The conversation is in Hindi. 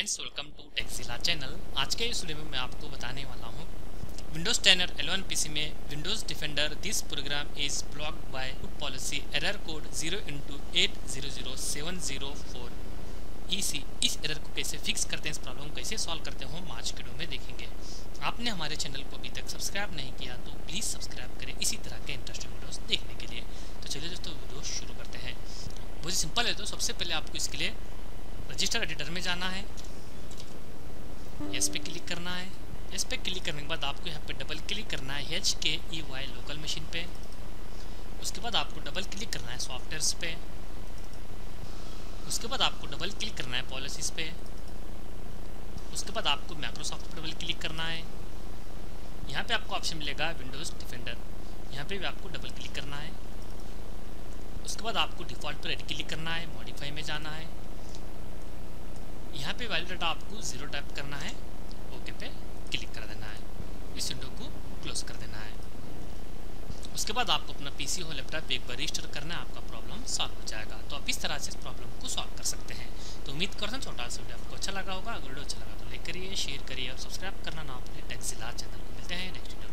Friends, welcome to Techzilla channel. आज के इस वीडियो में मैं आपको बताने वाला हूँ विंडोज 10 और 11 पीसी में Windows Defender this program is blocked by root policy error code 0x800704 EC। इस एरर को कैसे फिक्स करते हैं, इस प्रॉब्लम को कैसे सॉल्व करते हैं, हम आज के वीडियो में देखेंगे। आपने हमारे चैनल को अभी तक सब्सक्राइब नहीं किया तो प्लीज़ सब्सक्राइब करें इसी तरह के इंटरेस्टिंग वीडियोस देखने के लिए। तो चलिए दोस्तों, वीडियो शुरू करते हैं। बहुत सिंपल है। तो सबसे पहले आपको इसके लिए रजिस्टर एडिटर में जाना है, एस पे क्लिक करना है। एस पे क्लिक करने के बाद आपको यहाँ पे डबल क्लिक करना है HKEY लोकल मशीन पे। उसके बाद आपको डबल क्लिक करना है सॉफ्टवेयर्स पे। उसके बाद आपको डबल क्लिक करना है पॉलिसीज पे। उसके बाद आपको माइक्रोसॉफ्ट पर डबल क्लिक करना है। यहाँ पे आपको ऑप्शन मिलेगा विंडोज़ डिफेंडर, यहाँ पे भी आपको डबल क्लिक करना है। उसके बाद आपको डिफ़ॉल्ट पर राइट क्लिक करना है, मॉडिफाई में जाना है। यहाँ पे वैल्यू डाटा आपको 0 टाइप करना है, ओके पे क्लिक कर देना है। इस विंडो को क्लोज कर देना है। उसके बाद आपको अपना पीसी हो लैपटॉप एक बार रजिस्टर करना है, आपका प्रॉब्लम सॉल्व हो जाएगा। तो आप इस तरह से इस प्रॉब्लम को सॉल्व कर सकते हैं। तो उम्मीद करता हूँ छोटा सा वीडियो आपको अच्छा लगा होगा। अगर वीडियो अच्छा लगा तो लाइक करिए, शेयर करिए और सब्सक्राइब करना ना भूलिए टेक्जिला चैनल को। मिलते हैं नेक्स्ट वीडियो।